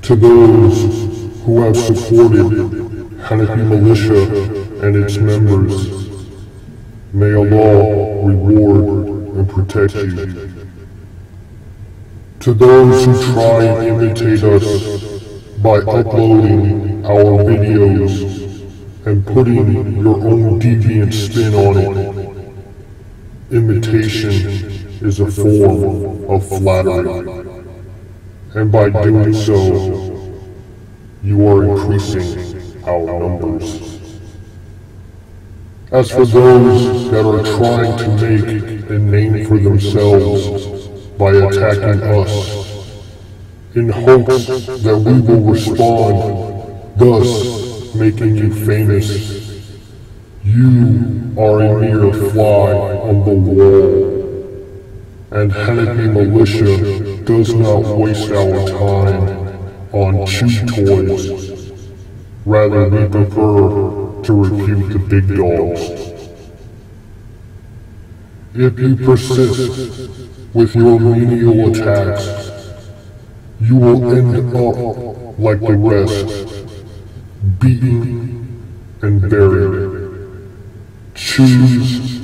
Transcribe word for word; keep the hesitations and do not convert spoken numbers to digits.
To those who have supported Hanafi Militia and its members, may Allah reward and protect you. To those who try and imitate us by uploading our videos and putting your own deviant spin on it, imitation is a form of flattery. And by doing so, you are increasing our numbers. As for those that are trying to make a name for themselves by attacking us, in hopes that we will respond, thus making you famous, you are a mere fly on the wall. And Hanafi Militia does not waste our time on chew toys. Rather, we prefer to refute the big dogs. If you persist with your menial attacks, you will end up like the rest, beaten and buried. Choose